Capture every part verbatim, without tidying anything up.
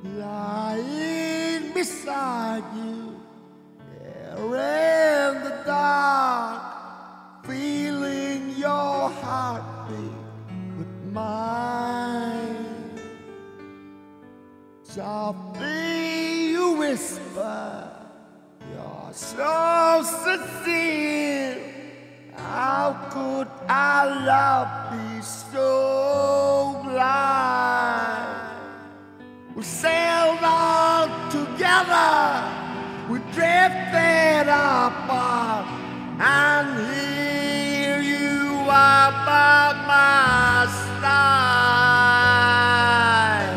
lying beside you, there in the dark, feeling your heartbeat with mine. Softly you whisper, you're so sincere. How could our love be so blind? We sailed on together, we drifted apart, and here you are by my side.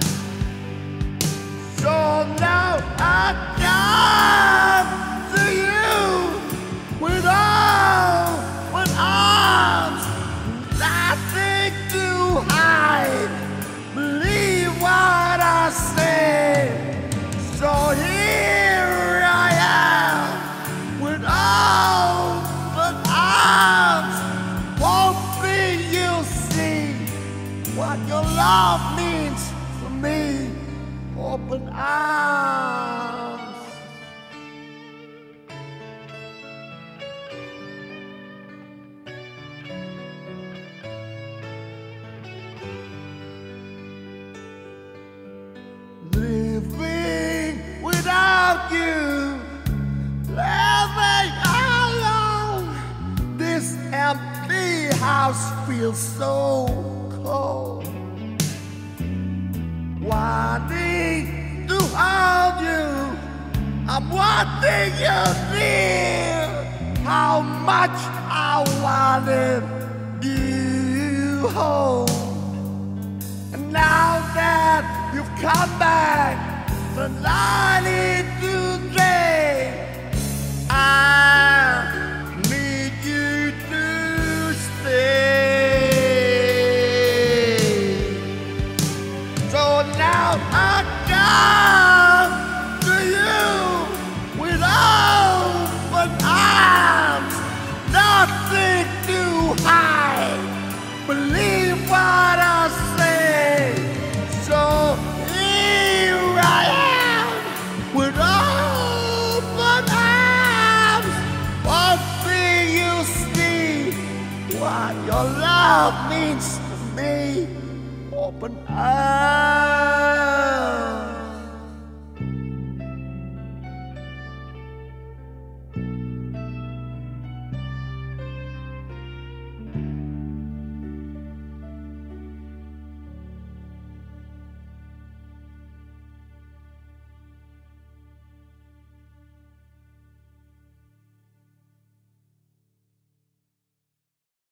So now I come to you with open arms, nothing to hide. Believe what I say. So here I am with open arms, hoping you'll see what your love means to me. Open arms. Living without you, living alone. This empty house feels so cold. Wanting to hold you, I'm wanting you near. How much I wanted you home. And now that you've come back, the night into day, I need you to stay. So now I